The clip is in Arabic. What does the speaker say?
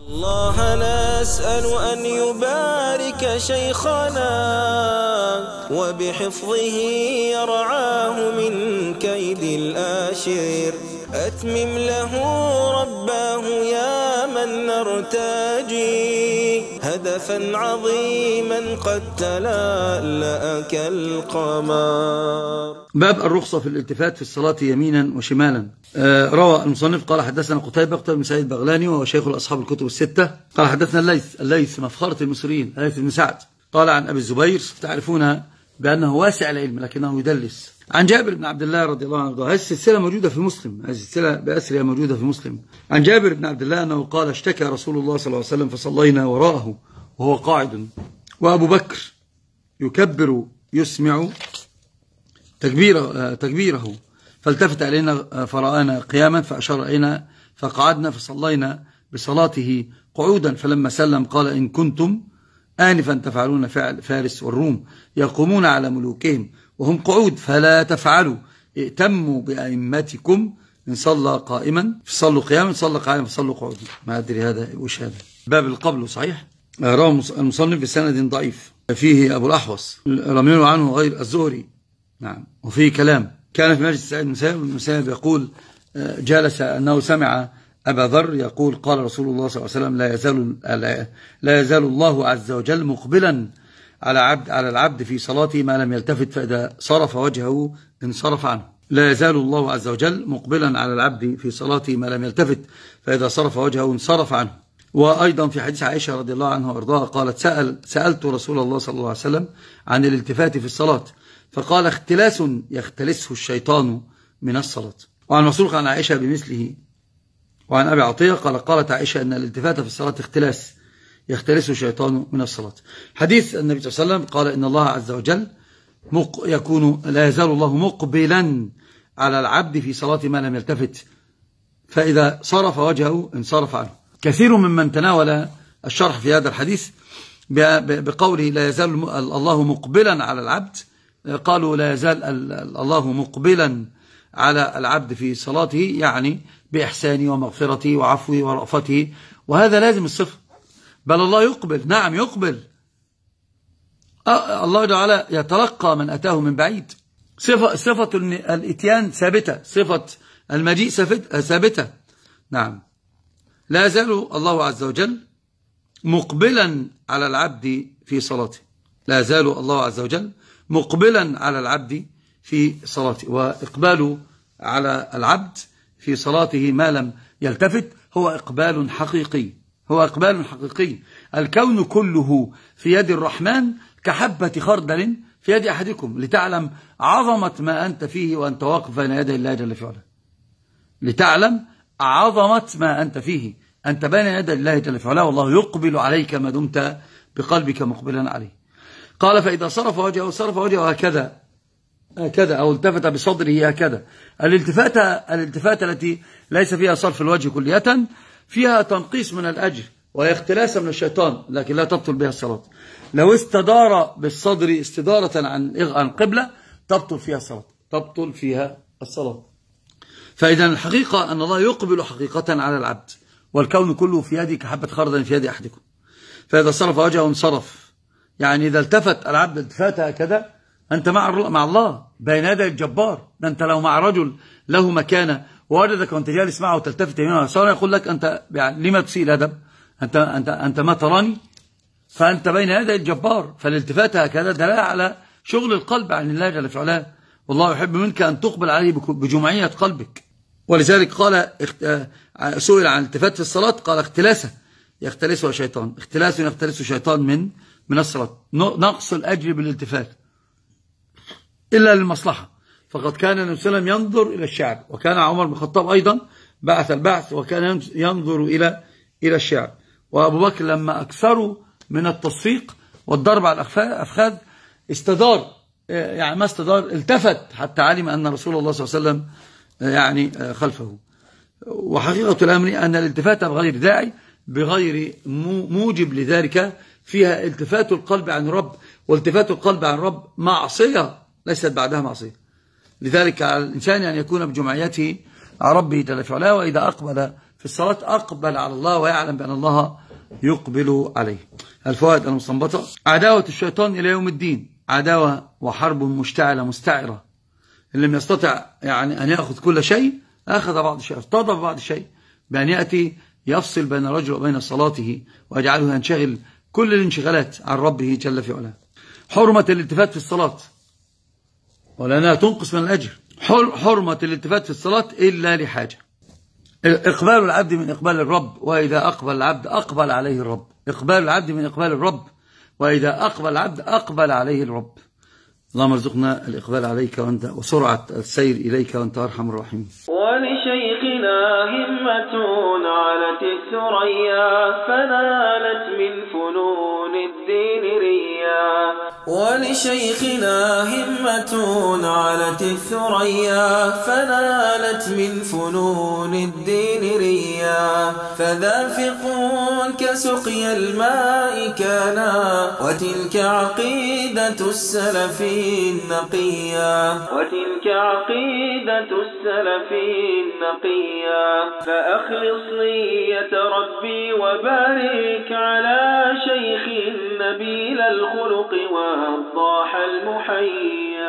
الله نسأل أن يبارك شيخنا وبحفظه يرعاه من كيد الآشر. أتمم له رباه يا من نرتجي هدفا عظيما قد تلألأ كالقمر. باب الرخصة في الالتفات في الصلاة يمينا وشمالا. روى المصنف قال حدثنا قتيبة بن سعيد البغلاني وهو شيخ الأصحاب الكتب الستة قال حدثنا الليث مفخرة المصريين الليث بن سعد قال عن أبي الزبير تعرفون بأنه واسع العلم لكنه يدلس عن جابر بن عبد الله رضي الله عنه. هذه السلسلة موجودة في مسلم، هذه السلسلة بأسرها موجودة في مسلم. عن جابر بن عبد الله أنه قال اشتكى رسول الله صلى الله عليه وسلم فصلينا وراءه وهو قاعد وأبو بكر يكبر يسمع تكبيره فالتفت علينا فرآنا قياما فأشار إلينا فقعدنا فصلينا بصلاته قعودا فلما سلم قال إن كنتم آنفا تفعلون فعل فارس والروم يقومون على ملوكهم وهم قعود فلا تفعلوا ائتموا بأئمتكم إن صلى قائما فصلوا قياما إن صلى قائما فصلوا قعودا. ما أدري هذا وش هذا. باب القبل صحيح رواه المصنف بسند ضعيف فيه أبو الأحوص رميله عنه غير الزهري. نعم. وفيه كلام. كان في مجلس سعيد المسيب يقول جالس أنه سمع أبا ذر يقول قال رسول الله صلى الله عليه وسلم لا يزال الله عز وجل مقبلا على العبد في صلاته ما لم يلتفت فإذا صرف وجهه انصرف عنه. لا يزال الله عز وجل مقبلا على العبد في صلاته ما لم يلتفت فإذا صرف وجهه انصرف عنه. وأيضا في حديث عائشة رضي الله عنها وارضاها قالت سألت رسول الله صلى الله عليه وسلم عن الالتفات في الصلاة فقال اختلاس يختلسه الشيطان من الصلاة. وعن مسروق عن عائشة بمثله. وعن أبي عطية قالت عائشة أن الالتفات في الصلاة اختلاس يختلسه الشيطان من الصلاة. حديث النبي صلى الله عليه وسلم قال إن الله عز وجل لا يزال الله مقبلا على العبد في صلاة ما لم يلتفت فإذا صرف وجهه انصرف عنه. كثير ممن تناول الشرح في هذا الحديث بقوله لا يزال الله مقبلا على العبد قالوا لا يزال الله مقبلا على العبد في صلاته يعني بإحسانه ومغفرته وعفوه ورأفته وهذا لازم الصفة. بل الله يقبل. نعم يقبل. الله تعالى يتلقى من أتاه من بعيد. صفة الاتيان ثابتة، صفة المجيء ثابتة. نعم. لا يزال الله عز وجل مقبلا على العبد في صلاته. لا يزال الله عز وجل مقبلا على العبد في صلاته. وإقباله على العبد في صلاته ما لم يلتفت هو إقبال حقيقي. هو إقبال حقيقي. الكون كله في يد الرحمن كحبة خردل في يد أحدكم لتعلم عظمة ما أنت فيه وأنت واقف بين يدي الله جل في علاه. لتعلم عظمة ما أنت فيه أنت بين يدي الله جل في علاه والله يقبل عليك ما دمت بقلبك مقبلا عليه. قال فإذا صرف وجهه هكذا أو التفت بصدره هكذا. الالتفات التي ليس فيها صرف الوجه كلية فيها تنقيص من الأجر وهي اختلاس من الشيطان لكن لا تبطل بها الصلاة. لو استدار بالصدر استدارة عن قبلة تبطل فيها الصلاة. فإذا الحقيقة أن الله يقبل حقيقة على العبد والكون كله في يدي كحبة خردل في يد أحدكم. فإذا صرف وجهه انصرف يعني إذا التفت العبد التفات هكذا أنت مع الله بين يدي الجبار. أنت لو مع رجل له مكانة ووجدك وأنت جالس معه وتلتفت يمينه ويساره يقول لك أنت يعني لما تسيء الأدب أنت ما تراني فأنت بين يدي الجبار. فالالتفات هكذا دلالة على شغل القلب عن الله جل في علاه والله يحب منك أن تقبل عليه بجمعية قلبك. ولذلك قال سئل عن الالتفات في الصلاة قال اختلاسه يختلسه الشيطان. اختلاس يختلسه الشيطان من الصلاة. نقص الأجر بالالتفات إلا للمصلحة. فقد كان النبي صلى الله عليه وسلم ينظر إلى الشعب وكان عمر بن الخطاب أيضا بعث البعث وكان ينظر إلى الشعب. وأبو بكر لما أكثروا من التصفيق والضرب على الأفخاذ استدار يعني ما استدار التفت حتى علم أن رسول الله صلى الله عليه وسلم يعني خلفه. وحقيقة الأمر أن الالتفات بغير داعي بغير موجب لذلك فيها التفات القلب عن رب. والتفات القلب عن رب معصية ليست بعدها معصية. لذلك على الإنسان أن يكون بجمعيته ربه جل في علاه وإذا أقبل في في الصلاة أقبل على الله ويعلم بأن الله يقبل عليه. الفوائد المستنبطة: عداوة الشيطان إلى يوم الدين عداوة وحرب مشتعلة مستعرة. اللي لم يستطع يعني أن يأخذ كل شيء أخذ بعض الشيء، ارتضى بعض الشيء، بأن يأتي يفصل بين الرجل وبين صلاته ويجعله ينشغل كل الانشغالات عن ربه جل في علاه. حرمة الالتفات في الصلاة ولأنها تنقص من الأجر. حرمة الالتفات في الصلاة إلا لحاجة. إقبال العبد من إقبال الرب، وإذا أقبل العبد أقبل عليه الرب. إقبال العبد من إقبال الرب، وإذا أقبل العبد أقبل عليه الرب. اللهم ارزقنا الإقبال عليك وأنت وسرعة السير إليك وأنت أرحم الراحمين. ولشيخنا همة علت الثريا فنالت من فنون الدين ريا. ولشيخنا همة علت الثريا فنالت من فنون الدين ريا. فذا فقه كسقي الماء كانا وتلك عقيدة السلف النقيا. وتلك عقيدة السلف النقيا. فأخلص نية ربي وبارك على شيخ نبيل الخلق والضاح المحيا.